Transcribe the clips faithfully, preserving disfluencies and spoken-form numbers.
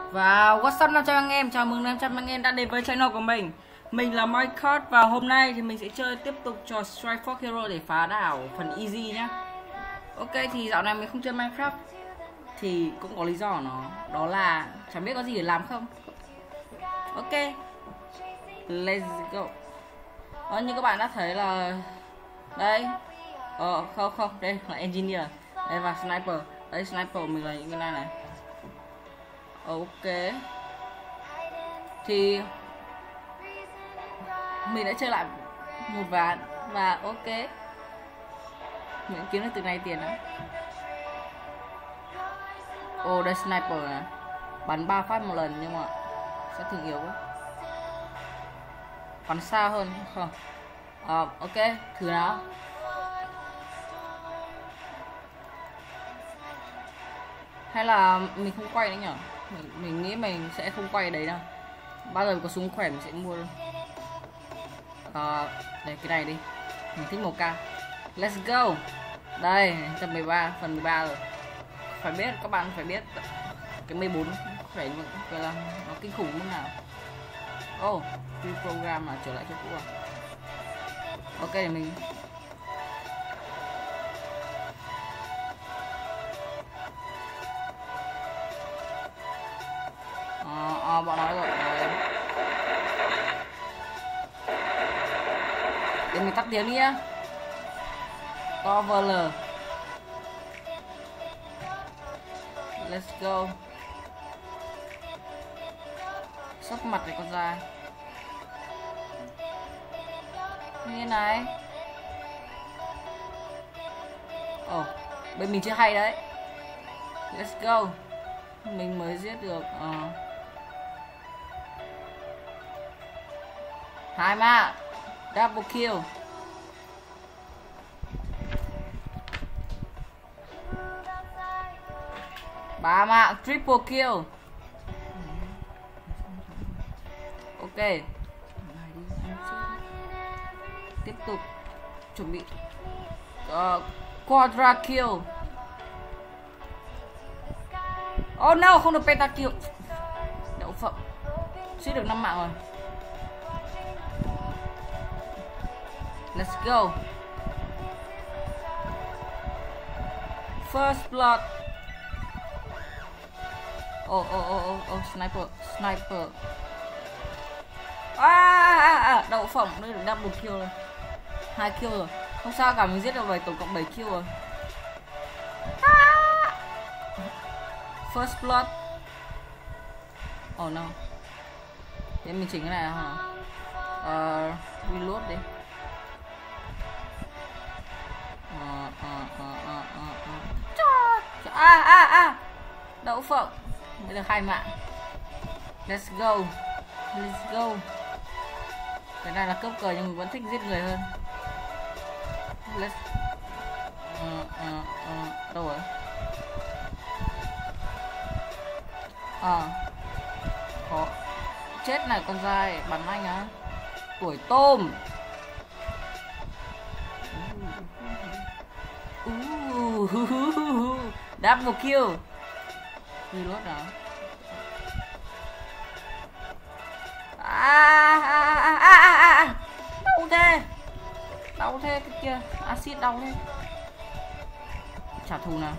Và what's up năm trăm anh em, chào mừng năm trăm anh em đã đến với channel của mình. Mình là Minecraft và hôm nay thì mình sẽ chơi tiếp tục trò Strike Force Hero để phá đảo phần easy nhá. Ok, thì dạo này mình không chơi Minecraft thì cũng có lý do của nó, đó là chẳng biết có gì để làm không. Ok, let's go. Ờ, như các bạn đã thấy là đây, ờ không không đây là engineer, đây và sniper, đây sniper của mình là những cái này này. Ok, thì mình đã chơi lại một ván và ok, mình kiếm được từ này tiền đó. Ồ, đây sniper này, bắn ba phát một lần nhưng mà sẽ thường yếu quá, bắn xa hơn không. À, ok, thử nào. Hay là mình không quay nữa nhở? Mình, mình nghĩ mình sẽ không quay đấy đâu. Bao giờ có súng khỏe mình sẽ mua luôn. À, đây cái này đi. Mình thích màu ca. Let's go. Đây, một mười ba, phần mười ba rồi. Phải biết, các bạn phải biết cái mười bốn phải gọi là nó kinh khủng mức nào. Oh, program là trở lại chỗ cũ à? Ok, để mình Ờ, à, bọn nói rồi. Để mình tắt tiếng đi nhá. Cover L. Let's go. Sắp mặt này con ra. Như này. Ồ, oh, bên mình chưa hay đấy. Let's go. Mình mới giết được uh, hai mạng. Double kill. Ba mạng. Triple kill. Ok, tiếp tục chuẩn bị uh, quadra kill. Oh no, không được pentakill. Đậu phộng. Suýt được năm mạng rồi. Let's go. First blood. Oh oh oh oh, oh sniper, sniper. À, à, à đậu phộng, đây được double kill rồi. Hai kill rồi. Không sao cả, mình giết được bảy, tổng cộng bảy kill rồi. First blood. Oh no. Thế mình chỉnh cái này hả? Uh, reload đi. Uh, uh, uh, uh, uh, uh. À à à. Đậu phộng. Đây là hai mạng. Let's go. Let's go. Cái này là cấp cờ nhưng mình vẫn thích giết người hơn. Let's uh, uh, uh. Đâu rồi? À, có chết này con dai bắn anh á, tuổi tôm. uh, Double kill. Đi lốt nào. À, à, à, à, à, à. Đau thế, đau thế cái kia, axit đau thế. Trả thù nào.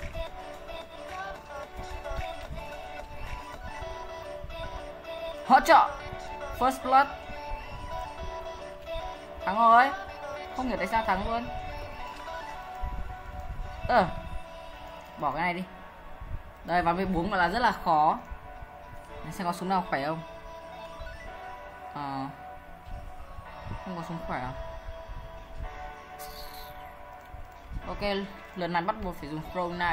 Hỗ trợ. First blood. Thắng rồi. Không hiểu tại sao thắng luôn. Ờ, bỏ cái này đi. Đây, và mười bốn là rất là khó. Để xem có súng nào khỏe không. À, không có súng khỏe à? Ok, lần này bắt buộc phải dùng throw knife.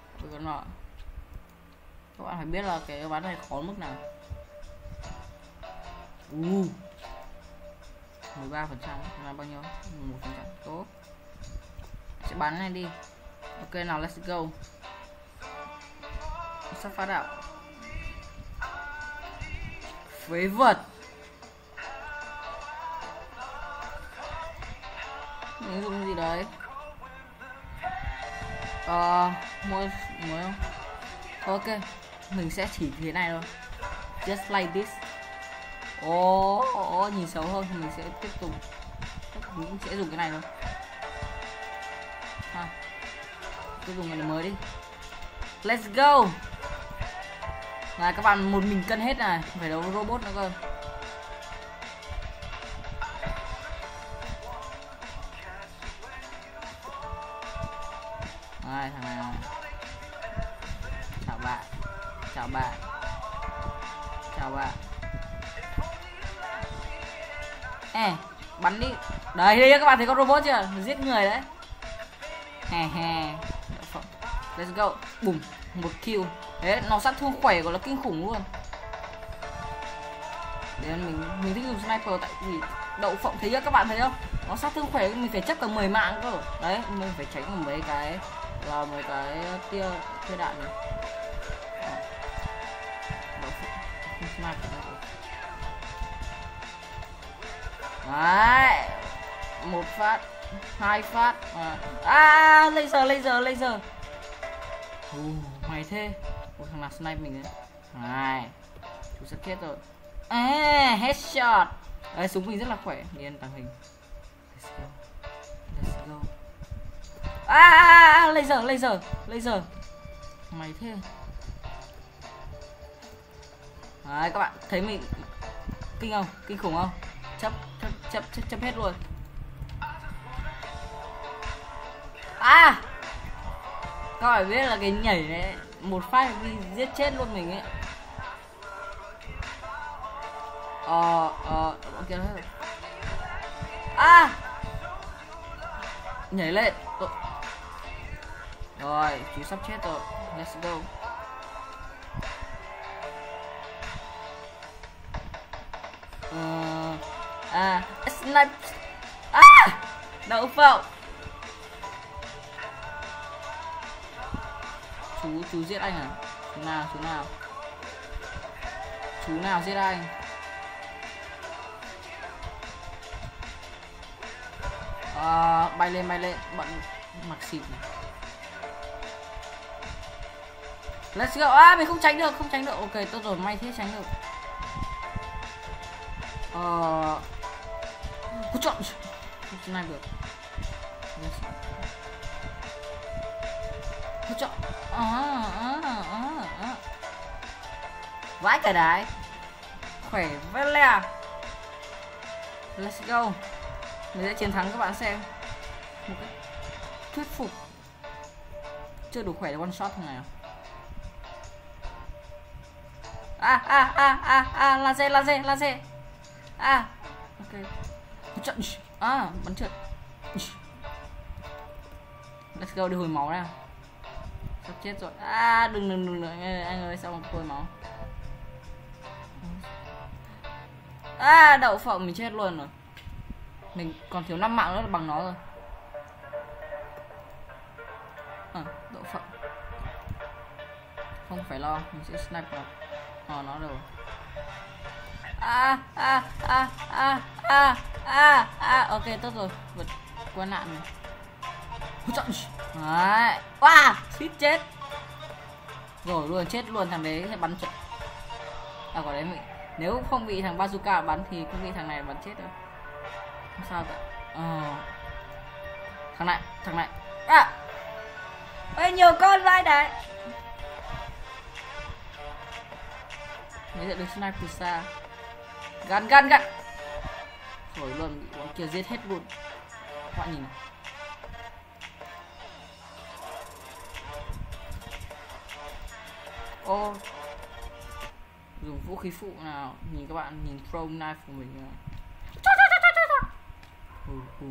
Các bạn phải biết là cái ván này khó mức nào. Uh, mười ba phần trăm là bao nhiêu? mười một phần trăm. Tốt. Sẽ bắn này đi. Ok nào, let's go. Sắp phát đạo. Phế vật. Mình dùng gì đấy? Ờ, mua mua không? Ok, mình sẽ chỉ thế này thôi. just like this. Ồ, oh, oh, nhìn xấu hơn thì mình sẽ tiếp tục, mình sẽ dùng cái này thôi. Ha, tôi dùng cái này mới đi. Let's go. Này các bạn, một mình cân hết này, phải đấu robot nữa cơ. Này thằng này. Chào bạn. Chào bạn. Chào bạn. Ê, bắn đi. Đấy, đây các bạn thấy con robot chưa? Giết người đấy. Hè hè. Let's go. Bùm, một kill. Đấy, nó sát thương khỏe của nó kinh khủng luôn. Đấy, mình mình thích dùng sniper tại vì đậu phộng, thấy chưa các bạn thấy không? Nó sát thương khỏe, mình phải chấp cả mười mạng cơ. Đấy, mình phải tránh được mấy cái là mấy cái tia tia đạn này. Đậu phộng, không sniper nữa. Đấy, một phát, hai phát, à, à laser laser laser. Uh, mày thế. Ủa, thằng nào snipe mình đấy. Này, chú sắp chết rồi. À, headshot. Đấy, súng mình rất là khỏe. Điên tàng hình. Let's go. Let's go. À, à, à, laser laser laser. Mày thế. Đấy, các bạn thấy mình kinh không? Kinh khủng không? Chấp chấp chấp chấp, chấp hết luôn. À, các bạn biết là cái nhảy này một phát giết chết luôn mình ấy. Ờ ờ ok hết. À, nhảy lên. Rồi, chú sắp chết rồi. Let's go. Uh, à, snipe. À, đậu phộng. Chú, chú giết anh à? Chú nào, chú nào? Chú nào giết anh? À, bay lên, bay lên. Bận mặc xịt này. Let's go. À, mình không tránh được, không tránh được. Ok, tốt rồi, may thế tránh được. Ờ... Có chọn. Không này được. Có chọn. À, à, à, à. Vãi cả đái. Khỏe vết lè. Let's go. Mình sẽ chiến thắng các bạn xem. Một cái thuyết phục. Chưa đủ khỏe để one shot thằng này à? À à à à à laser laser laser. À, ok. Trận. À, bắn trượt. Let's go, đi hồi máu nào. Sắp chết rồi. À, đừng đừng đừng đừng anh ơi, sao mà hồi máu. À, đậu phộng mình chết luôn rồi. Mình còn thiếu năm mạng nữa là bằng nó rồi. À, đậu phộng. Không phải lo, mình sẽ snipe nó. Ờ, nó rồi. À à à à à à à ok, tốt rồi, vượt qua nạn này. Đấy, wow, suýt chết rồi luôn, chết luôn. Thằng đấy sẽ bắn chật. À, quả đấy mình nếu không bị thằng bazooka bắn thì cũng bị thằng này bắn chết rồi, không sao cả. Ờ, thằng này thằng này à, ê, nhiều con vai đấy. Mình sẽ được snipe từ xa. Gắn gắn gắn. Rồi luôn, bị bọn kia giết hết luôn. Các bạn nhìn này. Ô, dùng vũ khí phụ nào. Nhìn các bạn, nhìn throwing knife của mình nào. Ừ, ừ.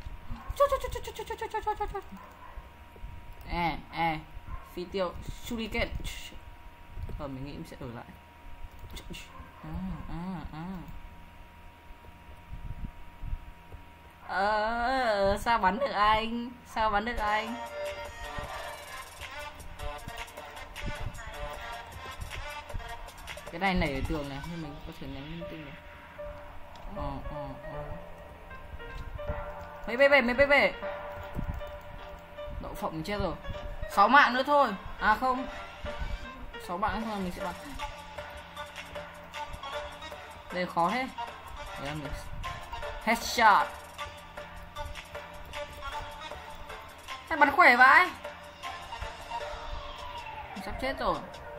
À, à, phi tiêu shuriken. Ờ, mình nghĩ mình sẽ ở lại. À, à, à. Ờ, sao bắn được anh? Sao bắn được anh? Cái này nảy ở tường này nên mình có thể nhấn linh tinh này. Ờ, ờ, ờ. Mấy bê bê, mấy bê bê. Đậu phộng mình chết rồi. Sáu mạng nữa thôi. À không, sáu mạng nữa thôi mình sẽ bắn. Đây khó thế. Headshot. Hay bắn khỏe vãi. Sắp chết rồi.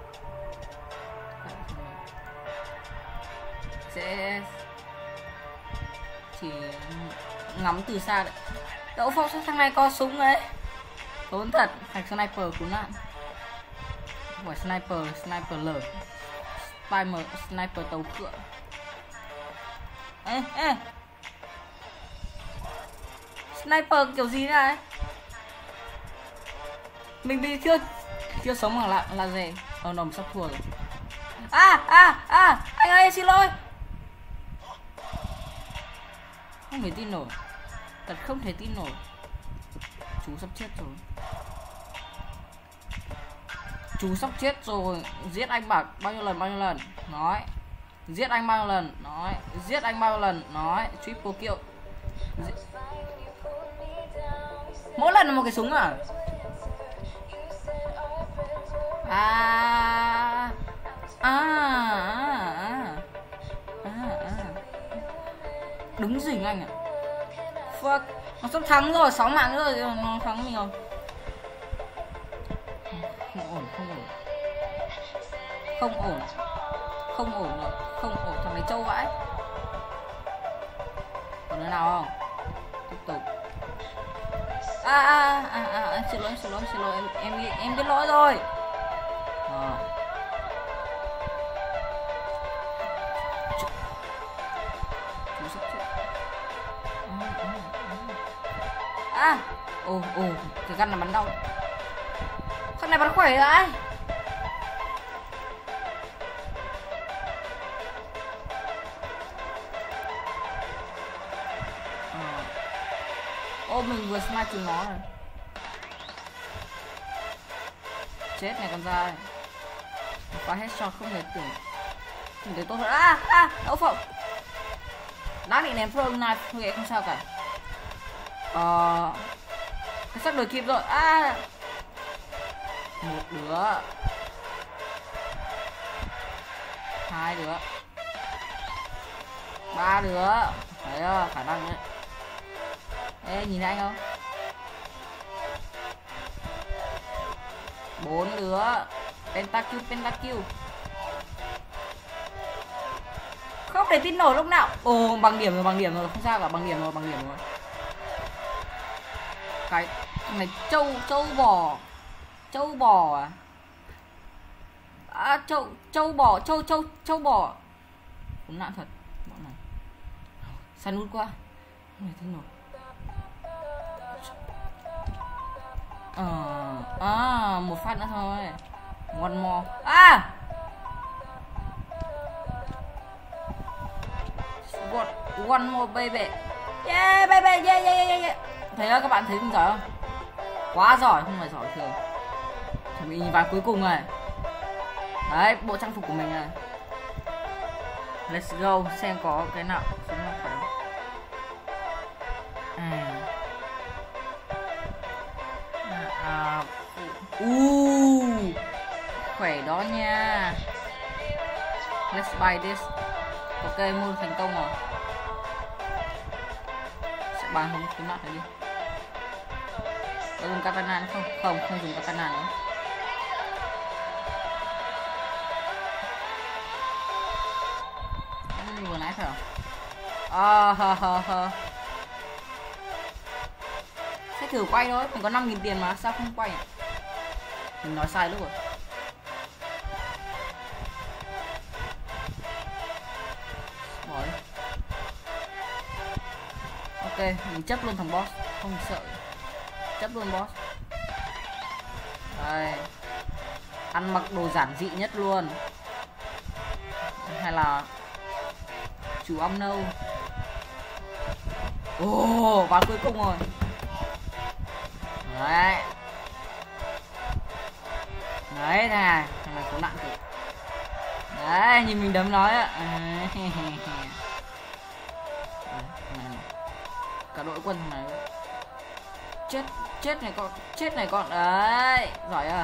Sẽ chỉ ngắm từ xa đấy. Đậu Phộng sao thằng này có súng đấy. Tốn thật. Thằng sniper cứu nạn. Không phải sniper, sniper lở. Sniper, sniper tàu cựa. Ê, ê. Sniper kiểu gì thế này? Mình bị chưa chưa sống bằng là là gì? Ờ nồng sắp thua rồi. À à à, anh ơi xin lỗi. Không thể tin nổi. Thật không thể tin nổi. Chú sắp chết rồi. Chú sắp chết rồi. Giết anh bảo bao nhiêu lần bao nhiêu lần. Nói. Giết anh bao nhiêu lần. Nói. Giết anh bao nhiêu lần. Nói. Triple kill. Giết... Mỗi lần là một cái súng à? À à à à à. Đứng rình anh ạ. Fuck. Nó sắp thắng rồi, sáu mạng nữa rồi, nó thắng mình rồi. Không ổn, không ổn. Không ổn. Không ổn rồi, không ổn, thằng này trâu vãi. Còn đứa nào không? Tiếp tục. À à à à, à. Xin lỗi, xin lỗi, xin lỗi, em em em biết lỗi rồi. À. Chú sắp chết. À, ồ ồ, cái gắn là bắn đau. Thằng này bắn khỏe rồi ai? À. Ô mình vừa snipe chúng nó rồi. Chết này con dai. Phá headshot không thể tưởng. Không thể tốt hơn. À à, Đậu Phộng. Đã định ném throwing knife thôi không sao cả. Ờ cái sắp đuổi kịp rồi. À một đứa, hai đứa, ba đứa. Thấy chưa? Khả năng đấy. Ê nhìn anh không? Bốn đứa. Pentakill, pentakill. Không thể tin nổi lúc nào. Ồ bằng điểm rồi, bằng điểm rồi, không sao cả, bằng điểm rồi, bằng điểm rồi. Cái này trâu trâu bò. Trâu bò à? À trâu trâu bò, trâu trâu trâu bò. Cũng nạn thật bọn này. Săn nút qua. Không thể tin nổi. Ờ à, một phát nữa thôi. One more. À One, one more baby. Yeah baby, yeah yeah yeah yeah. Thấy không? Các bạn thấy mình giỏi không? Quá giỏi, không phải giỏi thường. Chuẩn bị nhìn vào cuối cùng này. Đấy, bộ trang phục của mình này. Let's go, xem có cái nào súng nào phải không? À. À, uh, khỏe đó nha. Let's buy this. Ok, mua thành công rồi. Sẽ bán không súng nặng này đi. Có dùng katana nữa không? Không, không dùng katana nữa. Cái vừa nãy phải không? À, ha, ha, ha. Sẽ thử quay thôi, mình có năm nghìn tiền mà, sao không quay à? Mình nói sai lúc rồi. Bỏ đi. Ok, mình chấp luôn thằng boss, không sợ. Chấp luôn boss. Đây. Ăn mặc đồ giản dị nhất luôn. Hay là chú ong nâu. Ồ, oh, vào cuối cùng rồi. Đấy. Đấy này, thằng này có nặng kìa. Đấy, nhìn mình đấm nói á. Cả đội quân này. Chết, chết này con, chết này con. Đấy, giỏi à.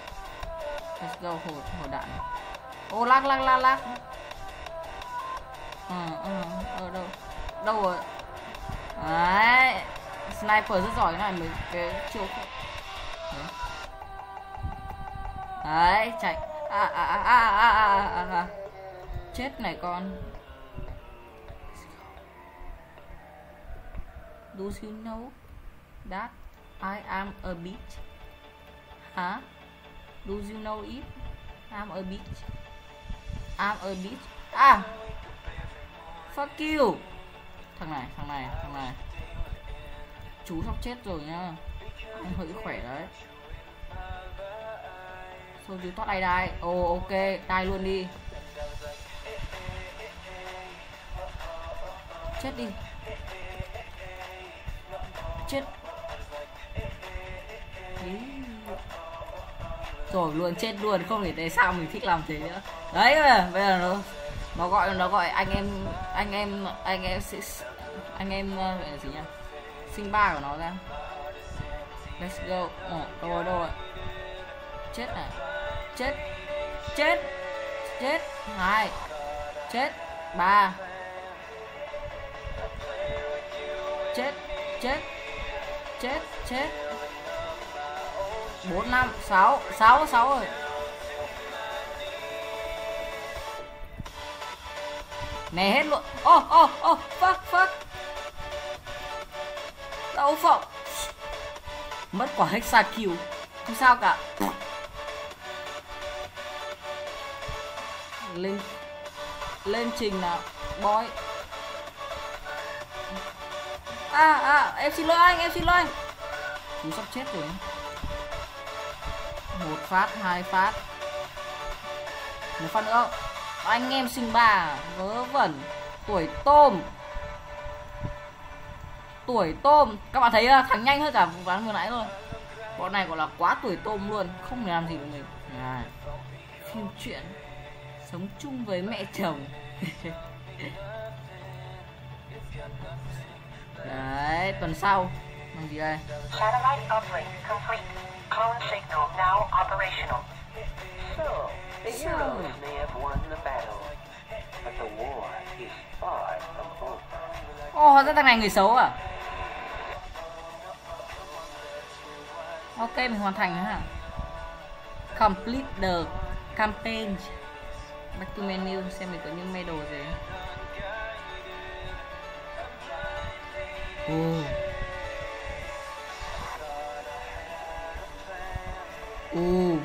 Let's go, hồi, hồi đạn. Ô, lag, lag, lag, lag. ờ ờ ở đâu đâu rồi đấy, sniper rất giỏi cái này, mấy cái chiêu đấy, đấy chạy à à à à à à, à, à. Chết này con. Do you know that I am a bitch? Hả? Do you know it? I'm a bitch. I'm a bitch. À, fuck you. Thằng này, thằng này, thằng này. Chú sắp chết rồi nha. Anh hơi khỏe đấy. Thôi chú thoát ai đai. Ồ oh, ok, đai luôn đi. Chết đi. Chết. Rồi luôn, chết luôn, không thể tại sao mình thích làm thế nữa. Đấy bây giờ nó nó gọi nó gọi anh em anh em anh em anh em gọi là gì nhá, sinh ba của nó ra. Let's go. Ồ, đâu rồi đâu rồi. Chết này. Chết. Chết. Chết. Hai. Chết. Ba. Chết. Chết. Chết. Chết. Bốn năm sáu sáu sáu rồi. Này hết luôn. Ô ô ô fuck fuck. Đau phộng. Mất quả hexa kill. Không sao cả. Lên lên trình nào boy. À à em xin lỗi anh, em xin lỗi anh. Chú sắp chết rồi. Một phát, hai phát. Một phát nữa. Anh em sinh ba vớ vẩn. Tuổi tôm. Tuổi tôm. Các bạn thấy thắng nhanh hơn cả ván vừa nãy rồi. Bọn này gọi là quá tuổi tôm luôn. Không thể làm gì được mình. À, phim chuyện sống chung với mẹ chồng. Đấy, tuần sau làm gì đây? Satellite uplink complete. Clone signal now operational. So, the heroes may have won the battle, but the war is far from over. Ồ, oh, ra thằng này người xấu à? Ok, mình hoàn thành ha. Complete the campaign. Back to menu xem mình có những medal gì. Oh. Uh.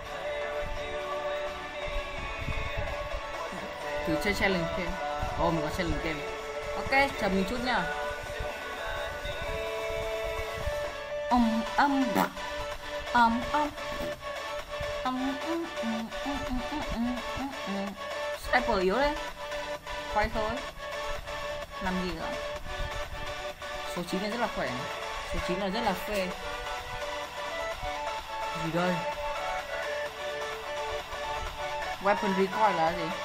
Thử chơi challenge game. Ồ, oh, mình có challenge game. Ok, chờ mình chút nha. Âm âm âm âm âm sniper yếu đấy. Quay thôi. Làm gì nữa. Số chín này rất là khỏe. Số chín là rất là phê. Gì đây? Weapon recoil là gì?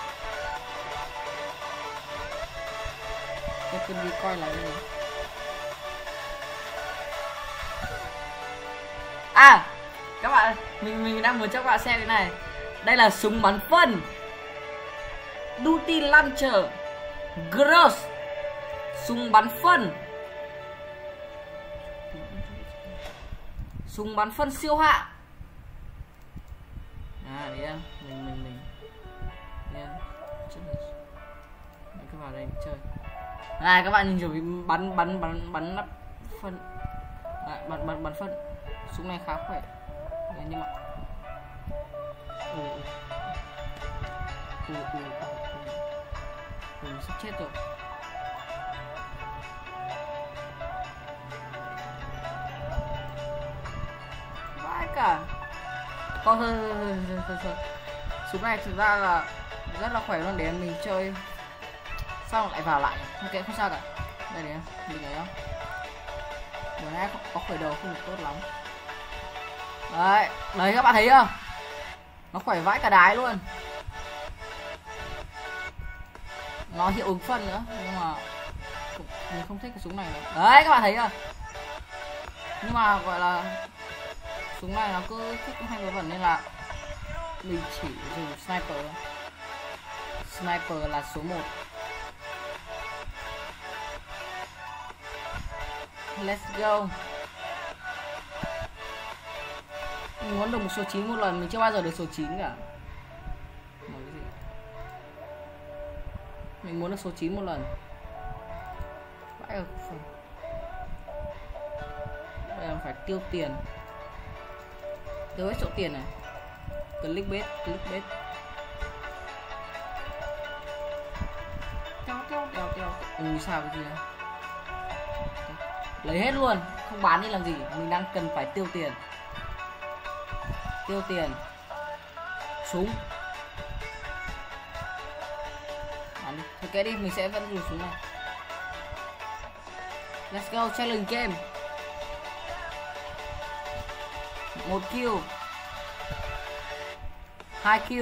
Weapon recoil là cái gì? À, các bạn, mình mình đang muốn cho các bạn xem cái này. Đây là súng bắn phân. Duty Launcher Gross. Súng bắn phân. Súng bắn phân siêu hạ. À đấy em, mình mình mình. Đấy em. Đấy, các bạn đây chơi. Này các bạn nhìn chuẩn bắn bắn bắn bắn nắp phân. À, bắn bắn bắn phân. Súng này khá khỏe. Đấy, nhưng mà ồ ồ ồ ồ sắp chết rồi. Vãi cả. Thôi thôi thôi thôi thôi thôi. Súng này thực ra là rất là khỏe luôn, để mình chơi xong lại vào lại. Ok không sao cả. Đây này mình thấy không? Vừa nãy có, có khởi đầu không được tốt lắm. Đấy, đấy các bạn thấy chưa? Nó khỏe vãi cả đái luôn. Nó hiệu ứng phân nữa, nhưng mà mình không thích cái súng này nữa. Đấy các bạn thấy chưa? Nhưng mà gọi là súng này nó cứ thích hay vớ vẩn nên là mình chỉ dùng sniper. Sniper là số một. Let's go. Mình muốn được một số chín một lần, mình chưa bao giờ được số chín cả. Cái gì? Mình muốn được số chín một lần. Vãi ở phần. Bây giờ phải tiêu tiền. Tiêu hết số tiền này. Clickbait, clickbait. Teo teo teo teo. Ừ sao cái gì này? Lấy hết luôn, không bán đi làm gì, mình đang cần phải tiêu tiền. Tiêu tiền. Súng. Bán đi. Thôi kệ đi, mình sẽ vẫn dùng súng này. Let's go, challenge game. Một kill. Hai kill.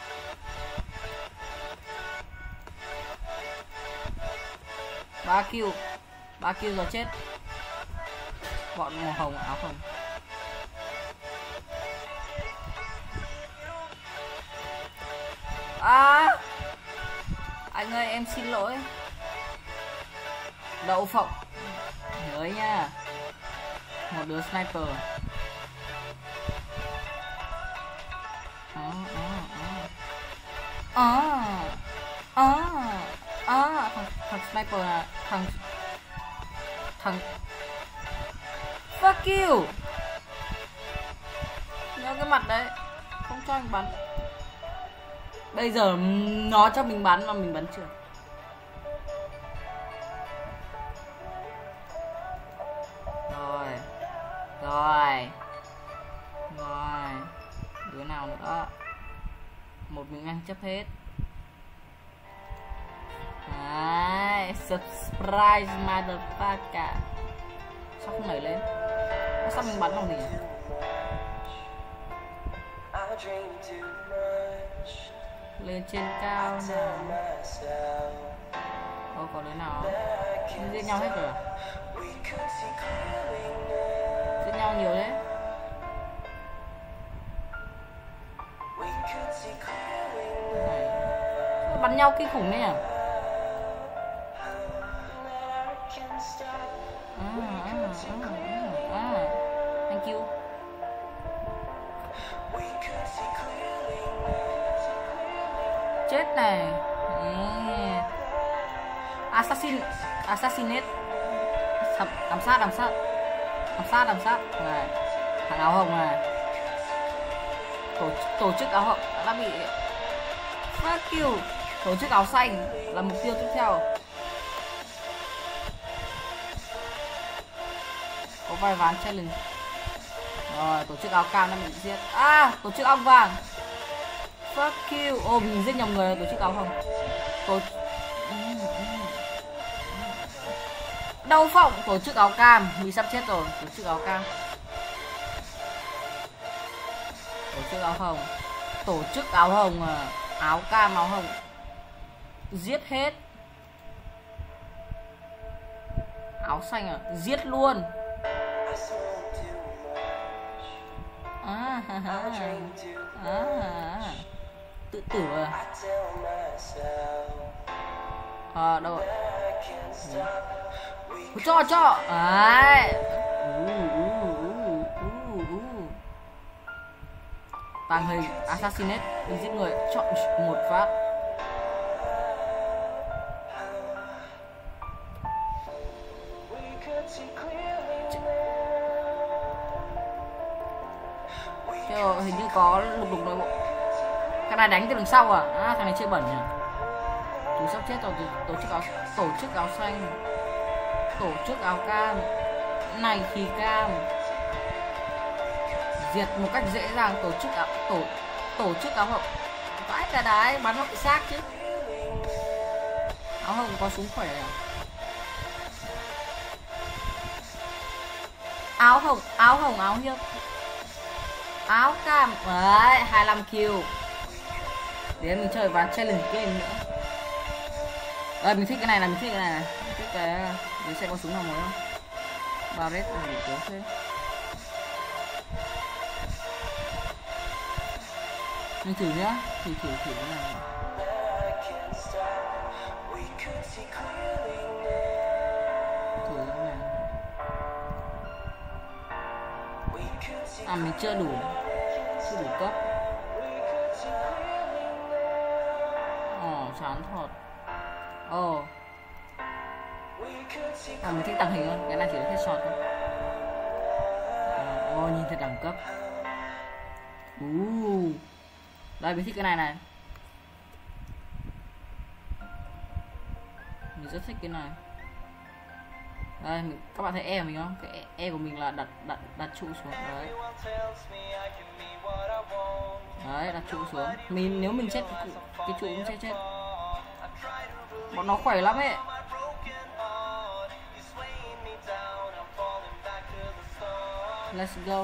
Ba kill. Ba kill rồi chết. Bọn màu hồng áo hồng. À, anh ơi em xin lỗi. Đậu phộng. Nhớ nha. Một đứa sniper. À, à, à, à, thằng, thằng sniper là thằng thằng fuck you. Nhớ cái mặt đấy, không cho anh bắn. Bây giờ nó cho mình bắn mà mình bắn chưa. Rồi. Rồi. Rồi. Đứa nào nữa. Một mình ăn chấp hết. Đấy, surprise motherfucker. Sao không nảy lên? Sao mình bắn bằng gì? Lên trên cao nào. Ô, có đứa nào giết nhau hết rồi. Giết nhau nhiều đấy. Này. Bắn nhau kinh khủng đấy nhỉ. À, à, à, à. Thank you. Chết này. Yeah. Assassin, assassinate. Ám sát, ám sát. Ám sát, ám sát. Này. Thằng áo hồng này. Tổ, tổ chức áo hồng đã bị fuck you. Tổ chức áo xanh là mục tiêu tiếp theo. Có vài ván challenge. Rồi, tổ chức áo cam đã bị giết. À, tổ chức áo vàng. Fuck you. Ô, mình giết nhầm người. Tổ chức áo hồng. Tổ... Đậu phộng. Tổ chức áo cam. Mình sắp chết rồi. Tổ chức áo cam. Tổ chức áo hồng. Tổ chức áo hồng à. Áo cam, áo hồng. Giết hết. Áo xanh à. Giết luôn. À, ha, ha. À, tự tử à. À đâu rồi. Ừ. Cho cho. Đấy. Uh, uh, uh, uh, uh. Tàng hình assassinate. Mình giết người. Chọn một phát. Chứ hình như có lục đục nội bộ. Cái này đánh từ đằng sau à? À, thằng này chơi bẩn nhỉ. Chúng sắp chết rồi. Tổ chức áo, tổ chức áo xanh. Tổ chức áo cam. Này thì cam. Diệt một cách dễ dàng. Tổ chức áo, tổ, tổ chức áo hồng. Vãi cả đái, bắn nó bị xác chứ. Áo hồng có súng khỏe à? Áo hồng, áo hồng, áo hiếp. Áo cam. Đấy, hai mươi lăm kill. Để mình chơi ván challenge game nữa. Đây, mình thích cái này là mình thích cái này này. Mình thích cái... Mình sẽ có súng nào mới không? Barret là gì tốt thế. Mình thử nhá. Thử thử thử cái này. Thử cái này. À mình chưa đủ, chưa đủ cấp. Ồ chán thật. Ồ. À mình thích tàng hình hơn, cái này chỉ là headshot thôi. Ồ nhìn thật đẳng cấp. Uh. Đây mình thích cái này này. Mình rất thích cái này. Đây mình, các bạn thấy E của mình không? Cái E của mình là đặt đặt đặt trụ xuống đấy. Đấy đặt trụ xuống. Mình nếu mình chết cái, cái trụ cũng sẽ chết. Bọn nó khỏe lắm ấy. Let's go.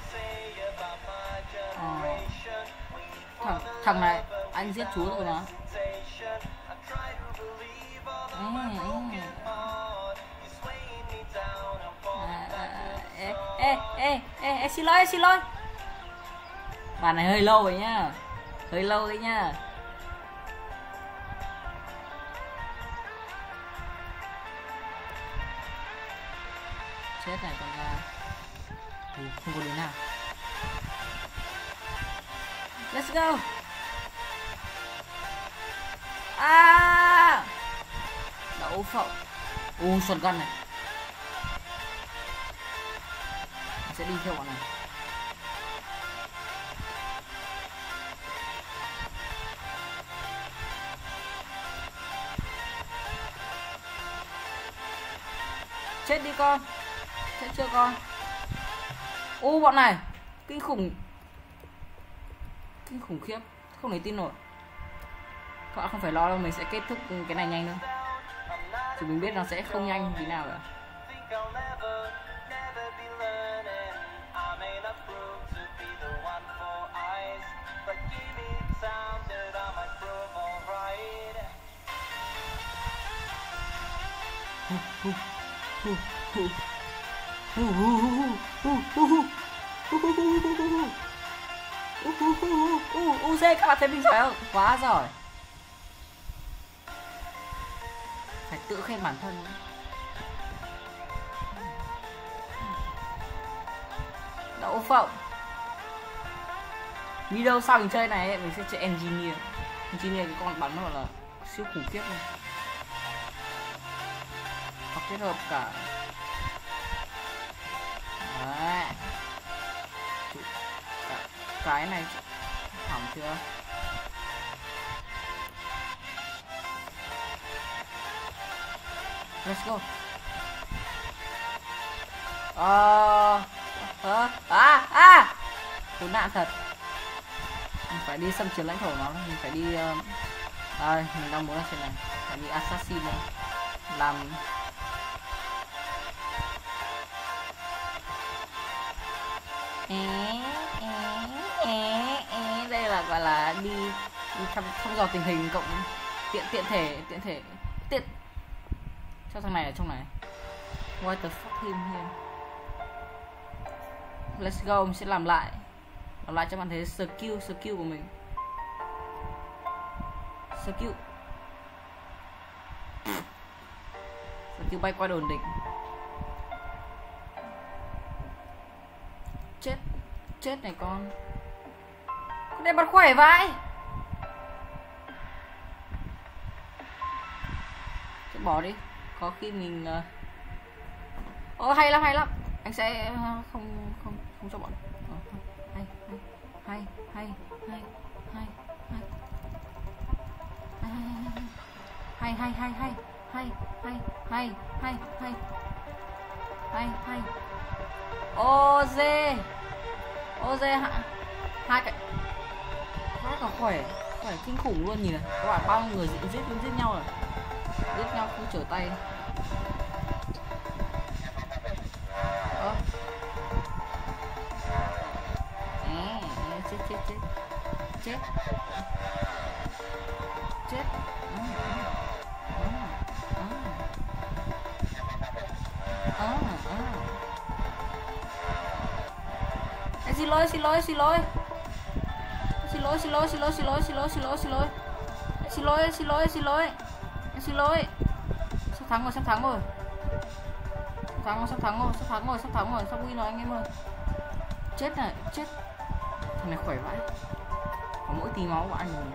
À, thằng thằng này anh giết chú rồi mà. Ừ, ừ. À, à, ê, ê, ê, ê, ê, xin lỗi, xin lỗi. Bản này hơi lâu rồi nhá. Hơi lâu đấy nhá. Chết này con ra. Ừ, không có đứa nào. Let's go. À đậu phộng. U shotgun gun này. Mình sẽ đi theo bọn này. Chết đi con. Chết chưa con. U bọn này kinh khủng. Kinh khủng khiếp. Không thể tin nổi. Các bạn không phải lo đâu, mình sẽ kết thúc cái này nhanh thôi. Thì mình biết nó sẽ không nhanh tí nào cả. u xê các bạn thấy mình giỏi không? Quá giỏi. Phải tự khen bản thân. Đậu phộng. Video sau mình chơi này ấy, mình sẽ chơi engineer. Engineer cái con bắn nó là siêu khủng khiếp này. Hoặc kết hợp cả. Đấy. Cái này hỏng chưa? Let's go. Ờ à, à à khốn nạn thật. Mình phải đi xâm chiếm lãnh thổ nó, mình phải đi uh... đây mình đang muốn ở trên này, phải đi assassin này. Làm đây là gọi là đi, đi thăm thăm dò tình hình cộng tiện tiện thể tiện thể tiện cho thằng này ở trong này. What the fuck him here. Let's go, mình sẽ làm lại làm lại cho bạn thấy skill skill của mình. Skill skill bay qua đồn địch. Chết chết này con. Con này bật khỏe vậy. Cứ bỏ đi. Có khi mình ồ uh... hay lắm hay lắm. Anh sẽ không không không cho bọn. Uh, hay hay hay hay hay hay hay hay hay hay hay hay hay hay hay hay hay ô dê ô dê hai cái rất là khỏe khỏe kinh khủng luôn. Nhìn này các bạn, bao người giết giết giết nhau rồi, giết nhau không trở tay. Ơ à, chết chết chết chết chết. À, à, à, à. À, xin lỗi xin lỗi xin lỗi xin lỗi xin lỗi xin lỗi xin lỗi xin lỗi xin lỗi xin lỗi xin lỗi xin lỗi xin lỗi xin lỗi. Sắp thắng rồi sắp thắng rồi sắp thắng rồi sắp thắng rồi sắp thắng rồi sắp thắng rồi sắp win rồi anh em ơi. Chết này, chết. Thằng này khỏe vãi. Có mỗi tí máu của anh rồi.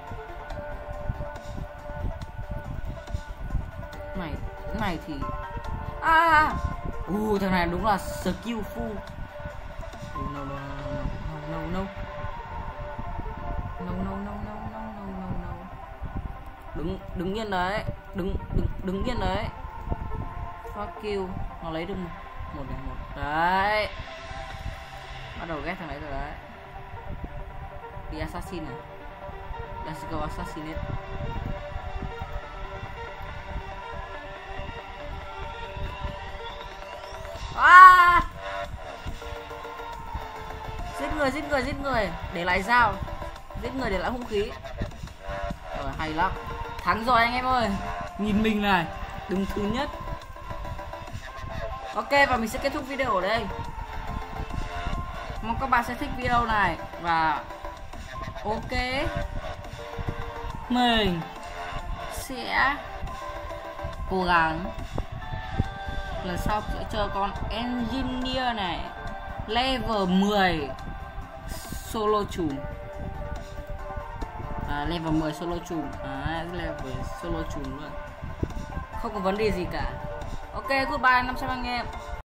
Này, cái này thì à, uh, thằng này đúng là skillful. Oh, no, no, no, no, no, no, no, no, no, no, no, no, no. Đứng, đứng yên đấy, đứng, đứng, đứng yên đấy. Fuck you, nó lấy được một, một điểm một đấy. Bắt đầu ghét thằng đấy rồi đấy. Đi assassin này. Let's go assassinate. À! Giết người, giết người, giết người. Để lại dao. Giết người để lại hung khí. Rồi, hay lắm. Thắng rồi anh em ơi. Nhìn mình này. Đứng thứ nhất. Ok, và mình sẽ kết thúc video ở đây. Mong các bạn sẽ thích video này. Và ok, mình sẽ cố gắng lần sau sẽ chơi con engineer này level mười solo chùm. À, level mười solo chùm. À, level solo chùm luôn. Không có vấn đề gì cả. Ok, goodbye năm trăm anh em.